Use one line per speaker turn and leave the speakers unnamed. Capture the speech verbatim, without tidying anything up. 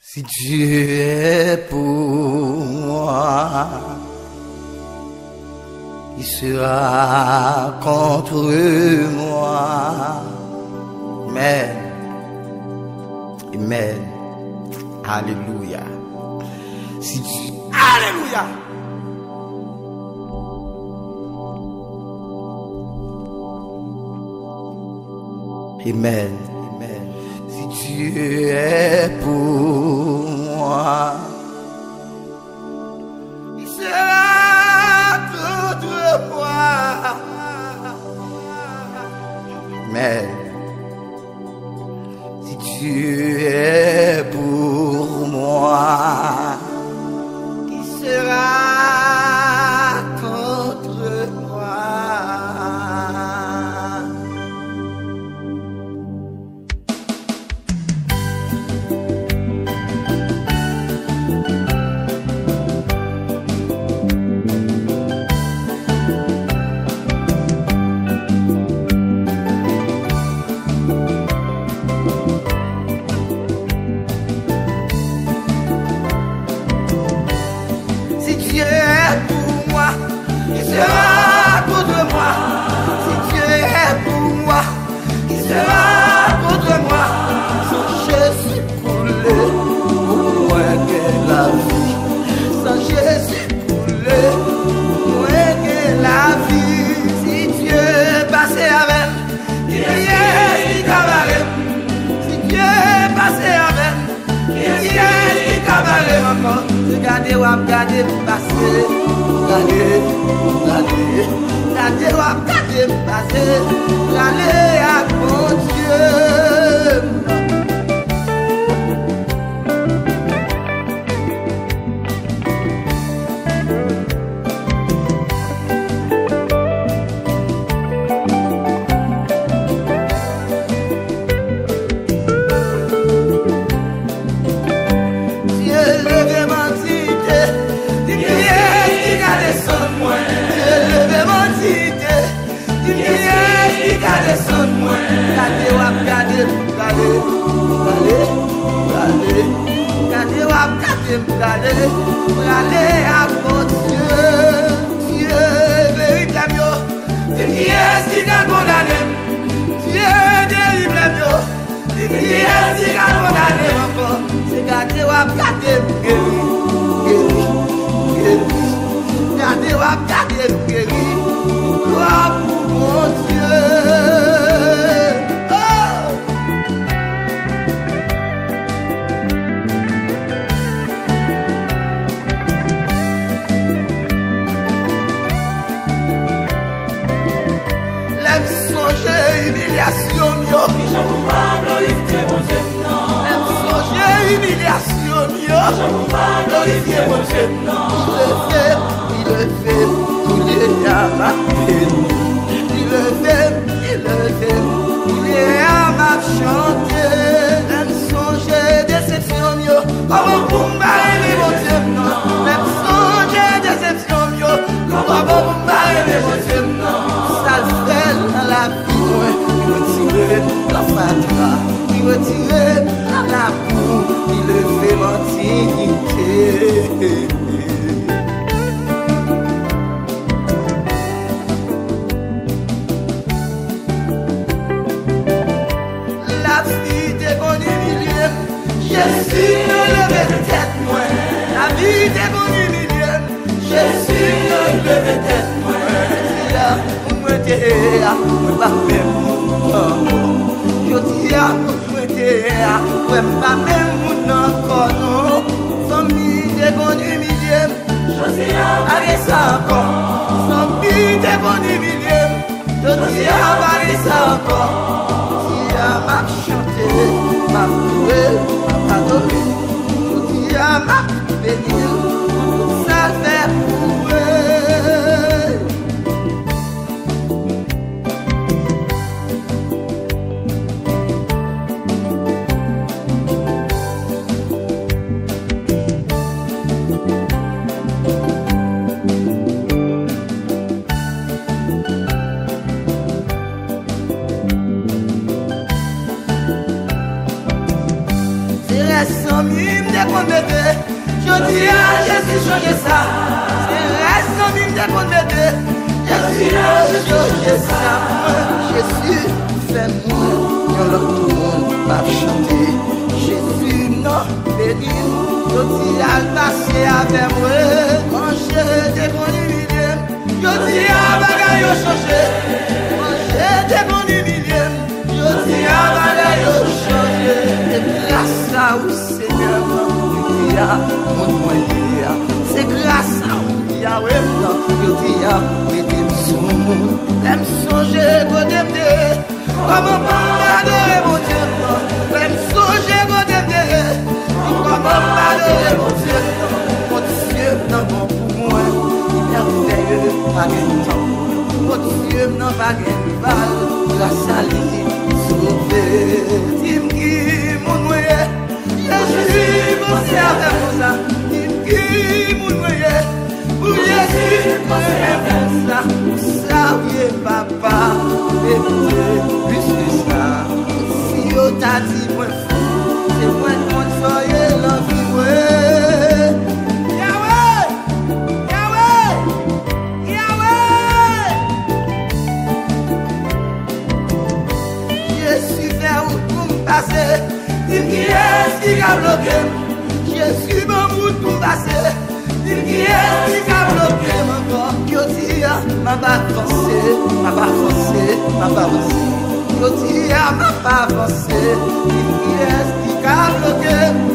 Si Dieu est pour moi, qui sera contre moi? Amen. Amen. Alléluia. Si Dieu... Alléluia. Amen. Amen. Si Dieu est pour moi, il sera contre moi. Amen. Si Dieu est pour moi, qui sera contre moi? Sera contre moi, si Dieu est pour moi, qui sera contre moi? Sans Jésus coulé, pour moi que la vie. Sans Jésus coulé, pour moi que la vie. Si Dieu est passé avec, qui est qui cabaret? Si Dieu est passé avec, qui est qui cabaret encore? Regardez ou regardez passer. Regardez, regardez, regardez, regardez passer, regardez à mon Dieu. Regardez, regardez à mon Dieu, Dieu véritable, c'est qui est qui a condamné, Dieu délivre, c'est qui est qui a condamné encore, c'est regardez, regardez, guéri, guéri, regardez, regardez, guéri, gloire pour mon Dieu. Humiliation, yo. Je vous parle, glorifier mon Dieu, non. Même songer humiliation, yo. Je vous parle, glorifier mon Dieu, non. Il le fait, il le fait, il est à ma peine. Il le fait, il le fait, il est à ma chanter. Même songer déception, yo. Comment vous m'arrêtez, mon Dieu, non. Même songer déception, yo. Comment vous m'arrêtez, mon Dieu, non. Ça le fait dans la vie. Il retire la fatra, il retire la boue, il le fait mentir. La vie des bons humiliés, Jésus ne levait tête moins. La vie des bons humiliés, Jésus ne levait tête moins. Là où moi t'es, où pas même. Je dis à mon frère, ouais, pas même mon encore, non. Famille des bons humiliés, je dis à aller ça encore. Famille des bons humiliés, je dis à aller ça encore. Je dis à ma chanter, ma louer, ma adorer. Je dis à ma bénir, ça fait pour eux. amis me connaître. Je dis à Jésus changer ça. C'est reste amis me connaître. Je dis à changer ça. Jésus fais-moi que l'autre monde va chanter. Jésus non béni. Je dis à le passer avec moi. Quand je déconne, je dis à bagaille changer. Quand je déconne, je dis à bagaille changer. Et grâce à vous Seigneur, mon moyen, c'est grâce à vous Yahweh, je dis à rédemption. Même songer côté de, comment pas adorer mon Dieu. Même songer côté de, comment pas adorer mon Dieu. Mon Dieu n'a pas pour moi, il a fait pas de temps. Mon Dieu n'a pas de rival, grâce à lui sauvé. Dis-moi qui mon moyen. Jésus, mon serveur, pour ça, il qui mon moyen. Pour Jésus, mon serveur, ça, pour ça, oui, papa, et plus que ça. Si on t'a dit, moi, fou, c'est moi, mon soyez l'envie, ouais. Yahweh, Yahweh, Yahweh. Jésus, vers où tout me passer. Dis qui est-ce qui a bloqué? Jésus m'a tout passé. Dis qui est-ce qui a bloqué encore? Je dis m'a pas avancé, m'a pas avancé, m'a pas avancé. Je dis m'a pas avancé. Dis qui est-ce qui a bloqué?